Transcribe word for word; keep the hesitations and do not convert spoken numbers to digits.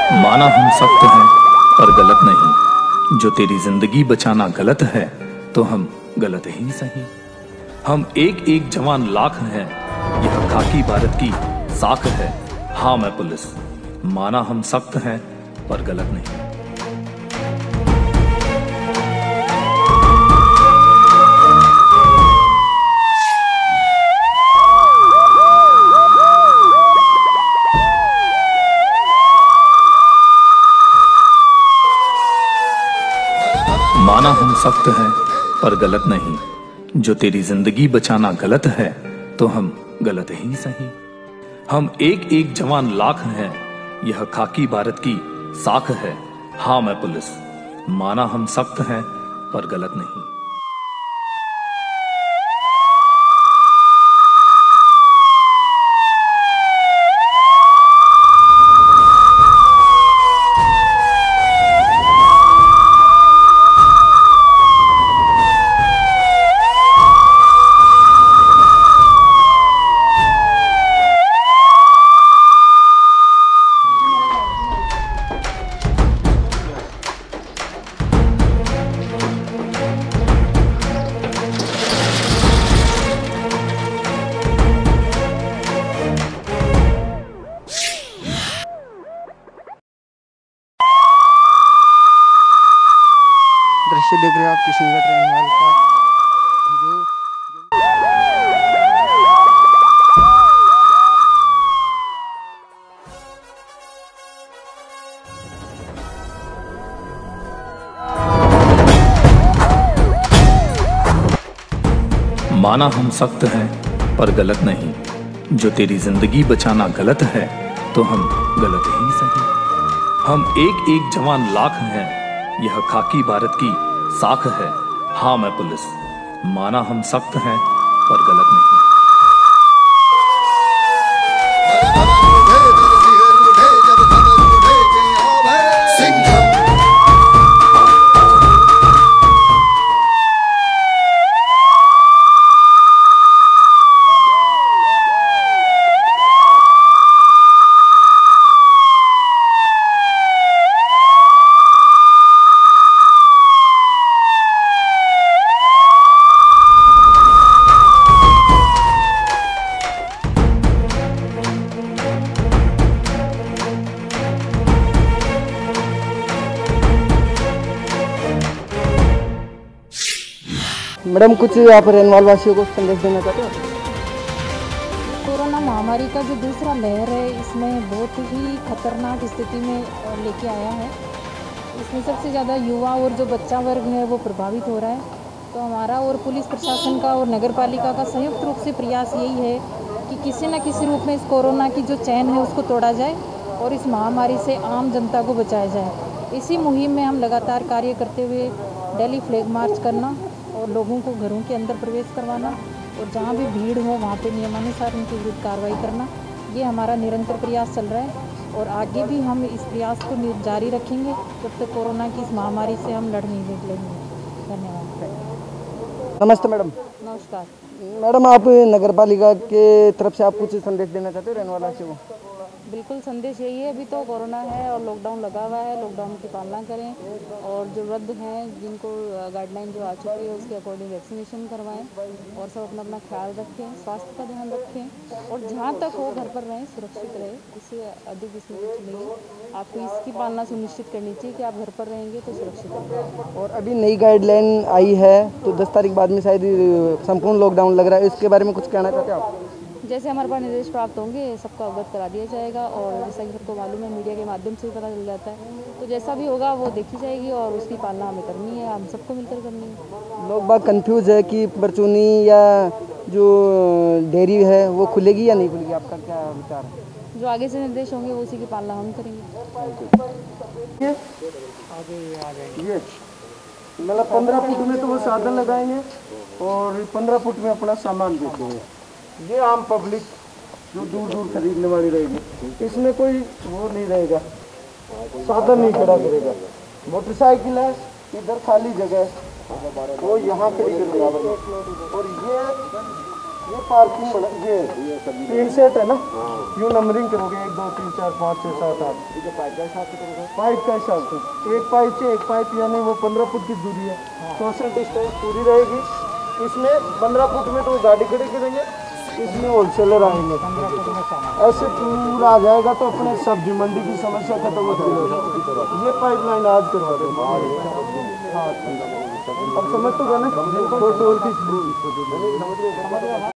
माना हम सख्त हैं पर गलत नहीं। जो तेरी जिंदगी बचाना गलत है तो हम गलत ही सही। हम एक एक जवान लाख हैं, यह खाकी भारत की साख है। हाँ मैं पुलिस, माना हम सख्त हैं पर गलत नहीं। माना हम सख्त हैं पर गलत नहीं। जो तेरी जिंदगी बचाना गलत है तो हम गलत ही सही। हम एक एक जवान लाख हैं, यह खाकी भारत की साख है। हाँ मैं पुलिस, माना हम सख्त हैं पर गलत नहीं। दृश्य देख रहे हो आप किशनगढ़ ट्रेन हाल का जो माना हम सख्त हैं पर गलत नहीं। जो तेरी जिंदगी बचाना गलत है तो हम गलत ही सही। हम एक एक जवान लाख हैं, यह खाकी भारत की साख है। हाँ मैं पुलिस, माना हम सख्त हैं पर गलत नहीं। मैडम कुछ आप रेनवाल वासियों को संदेश देना चाहते हो? कोरोना महामारी का जो दूसरा लहर है इसमें बहुत ही खतरनाक स्थिति में लेके आया है। इसमें सबसे ज़्यादा युवा और जो बच्चा वर्ग है वो प्रभावित हो रहा है। तो हमारा और पुलिस प्रशासन का और नगर पालिका का संयुक्त रूप से प्रयास यही है कि किसी न किसी रूप में इस कोरोना की जो चैन है उसको तोड़ा जाए और इस महामारी से आम जनता को बचाया जाए। इसी मुहिम में हम लगातार कार्य करते हुए डेली फ्लैग मार्च करना और लोगों को घरों के अंदर प्रवेश करवाना और जहाँ भी भीड़ हो वहाँ पे नियमानुसार उनके विरुद्ध कार्रवाई करना, ये हमारा निरंतर प्रयास चल रहा है और आगे भी हम इस प्रयास को जारी रखेंगे जब तक कोरोना की इस महामारी से हम लड़ नहीं निकलेंगे। धन्यवाद। नमस्ते मैडम। नमस्कार मैडम आप नगर पालिका के तरफ से आप कुछ संदेश देना चाहते हो रेनवाल वासियों को? बिल्कुल, संदेश यही है, अभी तो कोरोना है और लॉकडाउन लगा हुआ है, लॉकडाउन की पालना करें और जो वृद्ध हैं जिनको गाइडलाइन जो आ चुकी है उसके अकॉर्डिंग वैक्सीनेशन करवाएं और सब अपना अपना ख्याल रखें, स्वास्थ्य का ध्यान रखें और जहाँ तक हो घर पर रहें, सुरक्षित रहे। इससे अधिक इसमें कुछ नहीं है। आपको इसकी पालना सुनिश्चित करनी चाहिए कि आप घर पर रहेंगे तो सुरक्षित रहेंगे। और अभी नई गाइडलाइन आई है तो दस तारीख बाद में शायद संपूर्ण लॉकडाउन लग रहा है, इसके बारे में कुछ कहना चाहते हैं आप? जैसे हमारे पास निर्देश प्राप्त होंगे सबको अवगत करा दिया जाएगा और जैसा कि सबको मालूम है मीडिया के माध्यम से भी पता चल जाता है, तो जैसा भी होगा वो देखी जाएगी और उसकी पालना हमें करनी है, हम सबको मिलकर करनी है। लोग बात कंफ्यूज है कि परचूनी या जो डेयरी है वो खुलेगी या नहीं खुलेगी, आपका क्या विचार है? जो आगे से निर्देश होंगे वो उसी की पालना हम करेंगे। ये मतलब पंद्रह फुट में तो वो साधन लगाएंगे और पंद्रह फुट में अपना सामान देखेंगे। ये आम पब्लिक जो दूर दूर खरीदने वाली रहेगी, इसमें कोई वो नहीं रहेगा, साधन नहीं खड़ा करेगा। मोटरसाइकिल है, इधर खाली जगह है, वो यहाँ खड़ी करेगा और ये ये पार्किंग बना, ये तीन सेट है ना, यूँ नंबरिंग करोगे एक दो तीन चार पाँच छः सात आठ, पाइप का हिसाब से एक पाइप से एक पाइप यानी वो पंद्रह फुट की दूरी है, सोशल डिस्टेंस पूरी रहेगी। इसमें पंद्रह फुट में तो गाड़ी खड़ी करेंगे, इसमें होलसेलर आएंगे, ऐसे पूरा आ जाएगा तो अपने सब्जी मंडी की समस्या खत्म हो जाएगी। ये पाइपलाइन आज करवा देंगे। हाँ अब समझ तो गए ना, फोटो और खींच लो।